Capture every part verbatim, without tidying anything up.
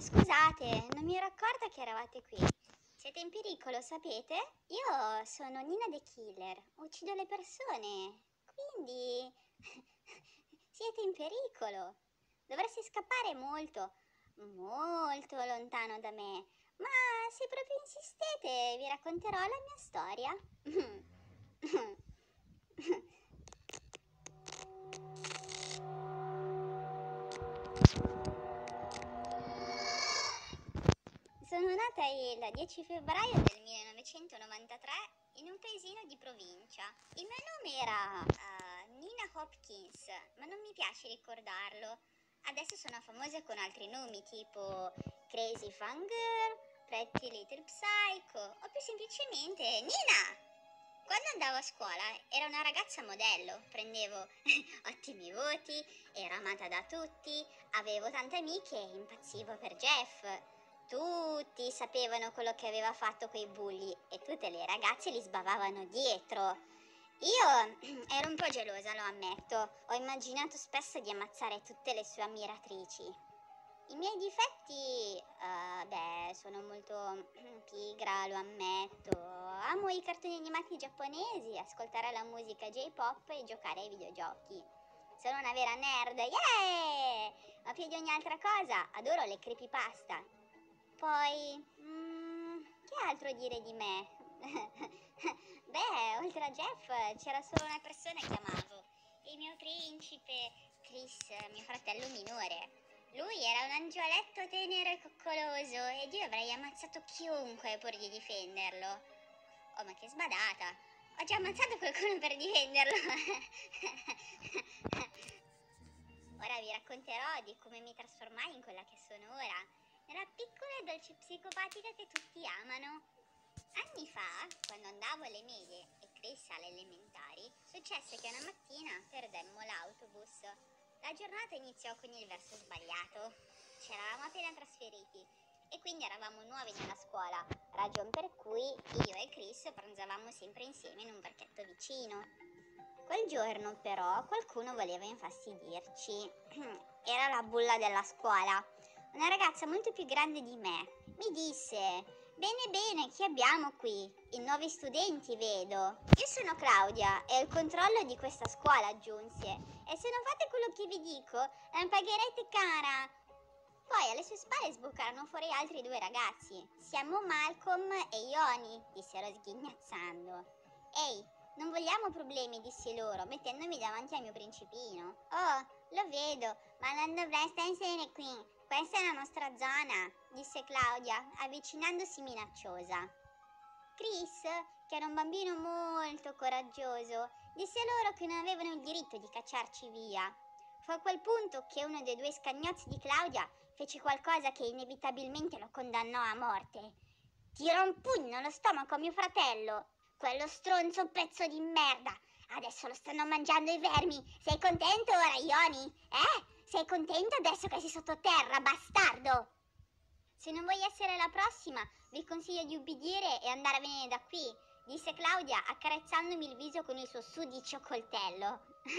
Scusate, non mi ero accorta che eravate qui. Siete in pericolo, sapete? Io sono Nina the Killer, uccido le persone, quindi siete in pericolo. Dovreste scappare molto, molto lontano da me. Ma se proprio insistete, vi racconterò la mia storia. Sono nata il dieci febbraio del millenovecentonovantatré in un paesino di provincia. Il mio nome era uh, Nina Hopkins, ma non mi piace ricordarlo. Adesso sono famosa con altri nomi tipo Crazy Fan Girl, Pretty Little Psycho o più semplicemente Nina! Quando andavo a scuola ero una ragazza modello, prendevo ottimi voti, ero amata da tutti, avevo tante amiche e impazzivo per Jeff. Tutti sapevano quello che aveva fatto quei bulli e tutte le ragazze li sbavavano dietro. Io ero un po' gelosa, lo ammetto. Ho immaginato spesso di ammazzare tutte le sue ammiratrici. I miei difetti, uh, beh, sono molto pigra, lo ammetto. Amo i cartoni animati giapponesi, ascoltare la musica J-pop e giocare ai videogiochi. Sono una vera nerd, yeah! Ma più di ogni altra cosa, adoro le creepypasta. Poi, mm, che altro dire di me? Beh, oltre a Jeff c'era solo una persona che amavo, il mio principe Chris, mio fratello minore. Lui era un angioletto tenero e coccoloso ed io avrei ammazzato chiunque pur di difenderlo. Oh, ma che sbadata! Ho già ammazzato qualcuno per difenderlo! Ora vi racconterò di come mi trasformai in quella che sono ora, nella piccola e dolce psicopatica che tutti amano. Anni fa, quando andavo alle medie e Chris alle elementari, successe che una mattina perdemmo l'autobus. La giornata iniziò con il verso sbagliato. Ci eravamo appena trasferiti e quindi eravamo nuovi nella scuola, ragion per cui io e Chris pranzavamo sempre insieme in un parchetto vicino. Quel giorno però qualcuno voleva infastidirci. Era la bulla della scuola, una ragazza molto più grande di me. Mi disse: bene bene, chi abbiamo qui? I nuovi studenti, vedo. Io sono Claudia e ho il controllo di questa scuola, aggiunse. E se non fate quello che vi dico, non pagherete cara. Poi alle sue spalle sboccarono fuori altri due ragazzi. Siamo Malcolm e Ioni, dissero sghignazzando. Ehi, non vogliamo problemi, dissi loro, mettendomi davanti al mio principino. Oh, lo vedo, ma non dovreste essere qui. Questa è la nostra zona, disse Claudia, avvicinandosi minacciosa. Chris, che era un bambino molto coraggioso, disse loro che non avevano il diritto di cacciarci via. Fu a quel punto che uno dei due scagnozzi di Claudia fece qualcosa che inevitabilmente lo condannò a morte. Tirò un pugno allo stomaco a mio fratello. Quello stronzo pezzo di merda. Adesso lo stanno mangiando i vermi. Sei contento ora, Ioni? Eh? Sei contento adesso che sei sottoterra, bastardo? Se non vuoi essere la prossima, vi consiglio di ubbidire e andarvene da qui, disse Claudia accarezzandomi il viso con il suo sudicio coltello.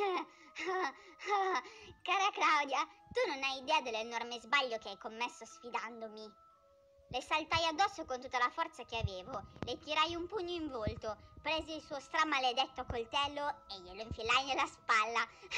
Cara Claudia, tu non hai idea dell'enorme sbaglio che hai commesso sfidandomi. Le saltai addosso con tutta la forza che avevo, le tirai un pugno in volto, presi il suo stramaledetto coltello e glielo infilai nella spalla.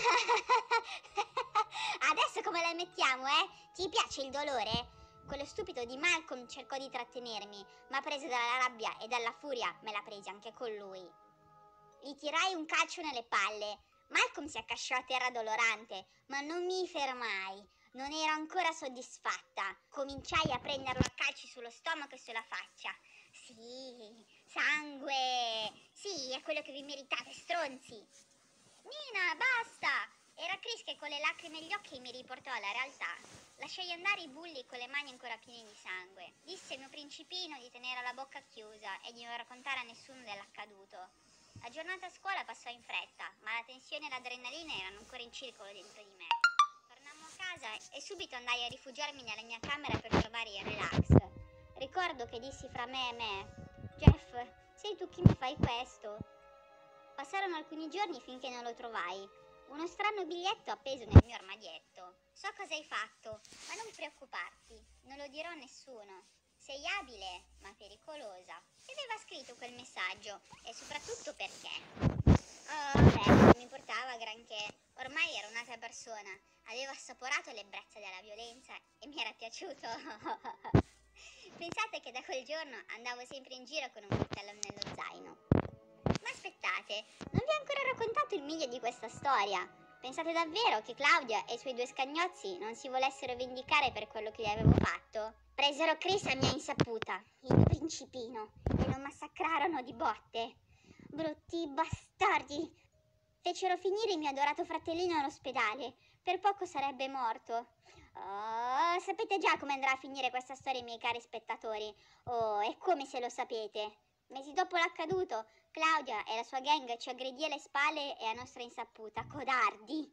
Adesso come la mettiamo, eh? Ti piace il dolore? Quello stupido di Malcolm cercò di trattenermi, ma preso dalla rabbia e dalla furia me la presi anche con lui. Gli tirai un calcio nelle palle. Malcolm si accasciò a terra dolorante, ma non mi fermai. Non ero ancora soddisfatta. Cominciai a prenderlo a calci sullo stomaco e sulla faccia. Sì, sangue! Sì, è quello che vi meritate, stronzi! Nina, basta! Era Chris che con le lacrime agli occhi mi riportò alla realtà. Lasciai andare i bulli con le mani ancora piene di sangue. Disse al mio principino di tenere la bocca chiusa e di non raccontare a nessuno dell'accaduto. La giornata a scuola passò in fretta, ma la tensione e l'adrenalina erano ancora in circolo dentro di me. Tornammo a casa e subito andai a rifugiarmi nella mia camera per trovare il relax. Ricordo che dissi fra me e me: Jeff, sei tu che mi fai questo? Passarono alcuni giorni finché non lo trovai. Uno strano biglietto appeso nel mio armadietto. So cosa hai fatto, ma non preoccuparti, non lo dirò a nessuno. Sei abile, ma pericolosa. Che aveva scritto quel messaggio? E soprattutto perché? Oh, beh, non mi importava granché. Ormai era un'altra persona. Avevo assaporato l'ebbrezza della violenza e mi era piaciuto. Pensate che da quel giorno andavo sempre in giro con un coltello nello zaino. Ma aspettate, non vi ho ancora raccontato il miglio di questa storia. Pensate davvero che Claudia e i suoi due scagnozzi non si volessero vendicare per quello che gli avevo fatto? Presero Chris a mia insaputa, il principino, e lo massacrarono di botte. Brutti bastardi! Fecero finire il mio adorato fratellino all'ospedale. Per poco sarebbe morto. Oh, sapete già come andrà a finire questa storia, miei cari spettatori? Oh, è come se lo sapete. Mesi dopo l'accaduto, Claudia e la sua gang ci aggredì alle spalle e a nostra insaputa. Codardi!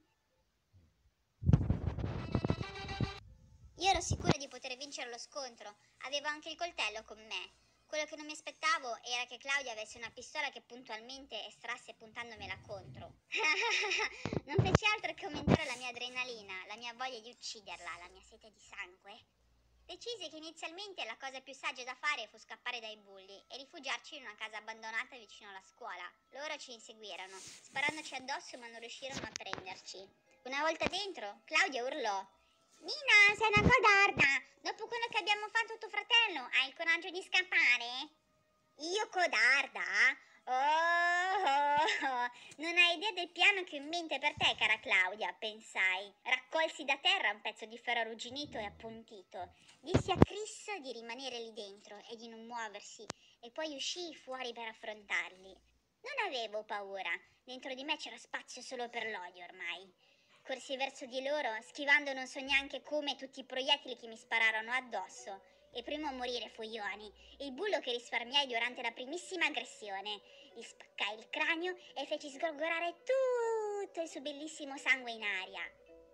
Io ero sicura di poter vincere lo scontro. Avevo anche il coltello con me. Quello che non mi aspettavo era che Claudia avesse una pistola che puntualmente estrasse puntandomela contro. Non fece altro che aumentare la mia adrenalina, la mia voglia di ucciderla, la mia sete di sangue. Decisi che inizialmente la cosa più saggia da fare fu scappare dai bulli e rifugiarci in una casa abbandonata vicino alla scuola. Loro ci inseguirono, sparandoci addosso ma non riuscirono a prenderci. Una volta dentro, Claudia urlò: Nina, sei una codarda! Dopo quello che abbiamo fatto a tuo fratello, hai il coraggio di scappare? Io codarda? Oh, oh, oh, non hai idea del piano che ho in mente per te, cara Claudia, pensai. Raccolsi da terra un pezzo di ferro arrugginito e appuntito. Dissi a Chris di rimanere lì dentro e di non muoversi, e poi uscii fuori per affrontarli. Non avevo paura, dentro di me c'era spazio solo per l'odio ormai. Corsi verso di loro, schivando non so neanche come tutti i proiettili che mi spararono addosso. E primo a morire fu Ioni, il bullo che risparmiai durante la primissima aggressione. Gli spaccai il cranio e feci sgorgorare tutto il suo bellissimo sangue in aria.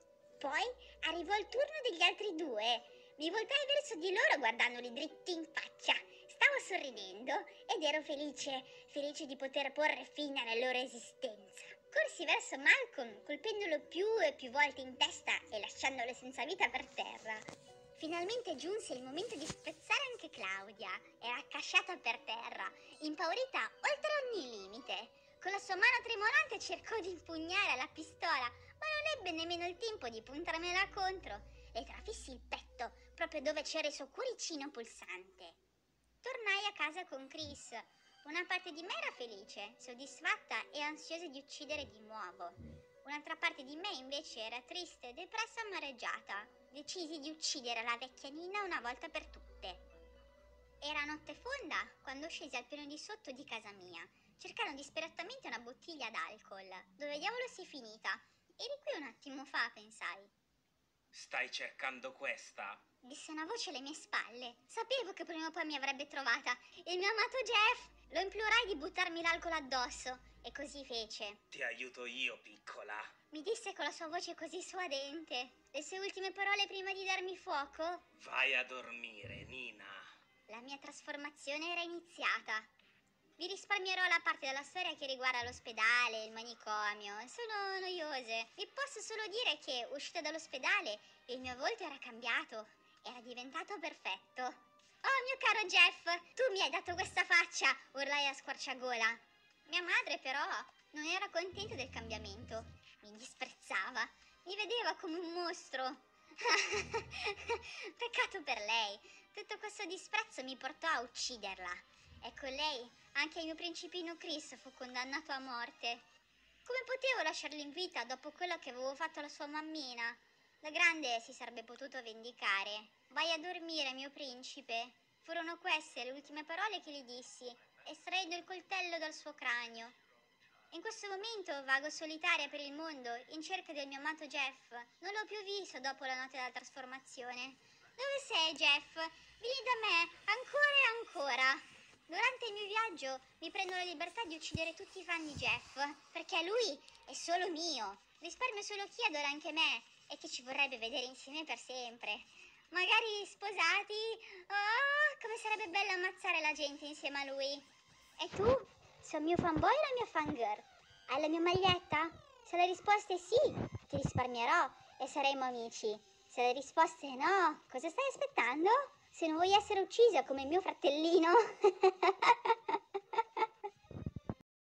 Poi arrivò il turno degli altri due. Mi voltai verso di loro guardandoli dritti in faccia. Stavo sorridendo ed ero felice, felice di poter porre fine alla loro esistenza. Corsi verso Malcolm, colpendolo più e più volte in testa e lasciandolo senza vita per terra. Finalmente giunse il momento di spezzare anche Claudia. Era accasciata per terra, impaurita oltre ogni limite. Con la sua mano tremolante cercò di impugnare la pistola, ma non ebbe nemmeno il tempo di puntarmela contro. Le trafissi il petto, proprio dove c'era il suo cuoricino pulsante. Tornai a casa con Chris. Una parte di me era felice, soddisfatta e ansiosa di uccidere di nuovo. Un'altra parte di me invece era triste, depressa e amareggiata. Decisi di uccidere la vecchia Nina una volta per tutte. Era notte fonda quando scesi al piano di sotto di casa mia, cercando disperatamente una bottiglia d'alcol. Dove diavolo sei finita? Eri qui un attimo fa, pensai. Stai cercando questa? Disse una voce alle mie spalle. Sapevo che prima o poi mi avrebbe trovata. Il mio amato Jeff! Lo implorai di buttarmi l'alcol addosso. E così fece. Ti aiuto io, piccola. Mi disse con la sua voce così suadente. Le sue ultime parole prima di darmi fuoco. Vai a dormire, Nina. La mia trasformazione era iniziata. Vi risparmierò la parte della storia che riguarda l'ospedale, il manicomio. Sono noiose. Vi posso solo dire che, uscita dall'ospedale, il mio volto era cambiato. Era diventato perfetto. Oh, mio caro Jeff, tu mi hai dato questa faccia, urlai a squarciagola. Mia madre, però, non era contenta del cambiamento. Mi disprezzava. Mi vedeva come un mostro. Peccato per lei. Tutto questo disprezzo mi portò a ucciderla. E con lei anche il mio principino Chris fu condannato a morte. Come potevo lasciarlo in vita dopo quello che avevo fatto alla sua mammina? Da grande si sarebbe potuto vendicare. Vai a dormire, mio principe. Furono queste le ultime parole che gli dissi, estraendo il coltello dal suo cranio. In questo momento vago solitaria per il mondo, in cerca del mio amato Jeff. Non l'ho più visto dopo la notte della trasformazione. Dove sei, Jeff? Vieni da me, ancora e ancora. Durante il mio viaggio mi prendo la libertà di uccidere tutti i fan di Jeff, perché lui è solo mio. Risparmio solo chi adora anche me e che ci vorrebbe vedere insieme per sempre. Magari sposati. Oh, come sarebbe bello ammazzare la gente insieme a lui. E tu? Sei un mio fanboy o la mia fangirl? Hai la mia maglietta? Se la risposta è sì, ti risparmierò e saremo amici. Se la risposta è no, cosa stai aspettando? Se non vuoi essere ucciso come mio fratellino.